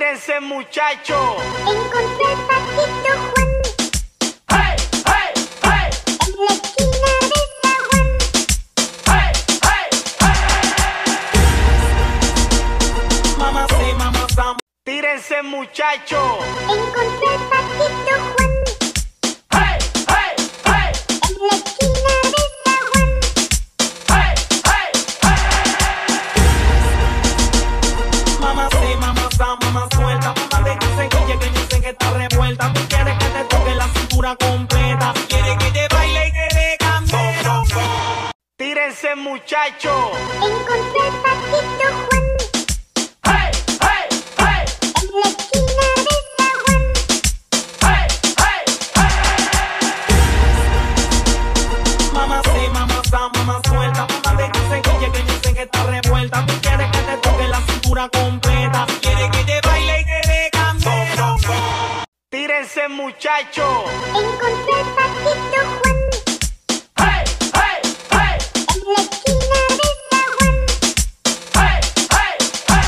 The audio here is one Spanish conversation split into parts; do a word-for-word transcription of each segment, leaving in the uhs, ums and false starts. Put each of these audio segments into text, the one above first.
Tírense, muchacho. Encontré el patito Juan. ¡Hey, hey, hey! En la esquina del zaguán. ¡Hey, hey, hey! Mamá sí, mamá sam. Tírense, muchacho. Encontré el patito Juan. ¡Hey, hey, hey! En la esquina del zaguán. ¡Hey, hey, hey! Mamá sí, mamá sam, mamá suelta. Mamá te dice que llegue, dice que está revuelta. Tú quieres que te toque la cintura completa. Quieres que te baile y que te cambie. Tírense, muchacho. Encontré el patito Juan. ¡Hey, hey, hey! En la esquina del zaguán. ¡Hey, hey, hey! Mamá sí, mamá sam, mamá suelta. Mamá te dice que llegue, dice que está revuelta. Tú quieres que te toque la cintura completa. Quieres que te baile y que te cambie. Tírense, muchacho. Encontré el patito Juan. ¡Hey, hey, hey! En la esquina del zaguán. ¡Hey, hey, hey!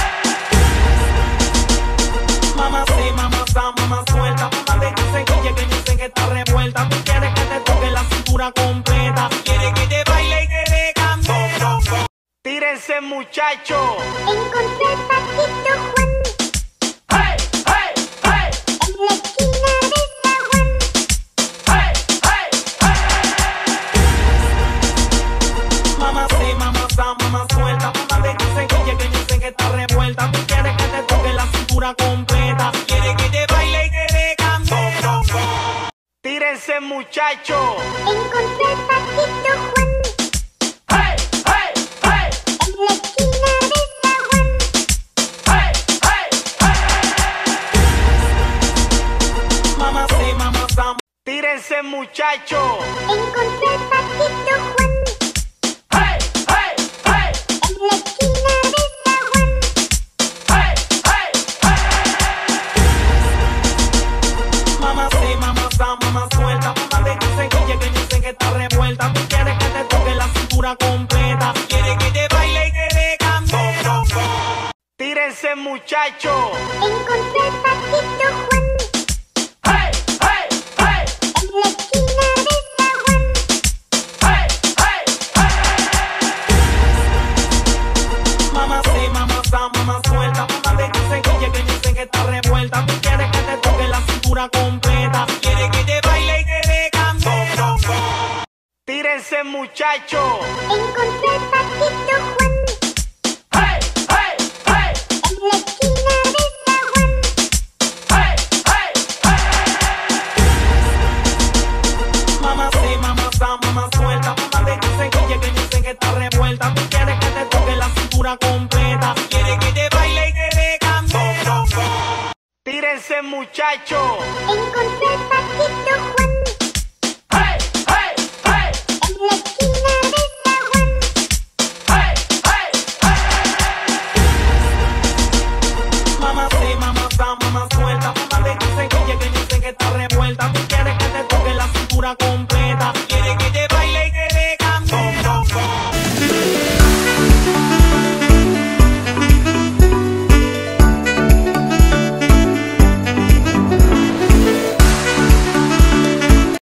Mamá sí, mamá sam, mamá suelta. Mamá te dice que llegue, dice que está revuelta. Tú quieres que te toque la cintura completa. Quieres que te baile y que te cambie. Tírense, muchacho. Encontré el patito Juan. ¡Hey, hey, hey! En la esquina del zaguán. ¡Hey, hey, hey! Mamá sí, mamá sam, mamá suelta. Mamá te dice que llegue, dice que está revuelta. Tú quieres que te toque la cintura completa. Quieres que te baile y que te cambie. Tírense, muchacho. Encontré el patito Juan. ¡Hey, hey, hey! En la esquina del zaguán. ¡Hey, hey, hey! Mamá sí, mamá sam. Tírense, muchacho. Encontré el patito Juan. ¡Hey, hey, hey! En la esquina del zaguán. ¡Hey, hey, hey! Mamá sí, mamá sam, mamá suelta. Mamá te dice que llegue, dice que está revuelta. Tú quieres que te toque la cintura completa. Quieres que te baile y que te cambie. Tírense, muchacho. Encontré el patito Juan. ¡Hey, hey, hey! En la esquina del zaguán. ¡Hey, hey, hey! Mamá sí, mamá sam, mamá suelta. Mamá te dice que llegue, dice que está revuelta. Tú quieres que te toque la cintura completa. Quieres que te baile y que te cambie. Tírense, muchacho. Encontré el patito Juan. ¡Hey, hey, hey! En la esquina del zaguán. ¡Hey, hey, hey! Mamá sí, mamá sam, mamá suelta. Mamá te dice que llegue, dice que está revuelta. Tú quieres que te toque la cintura completa. Quieres que te baile y que te cambie. Tírense, muchacho. Encontré el patito Juan.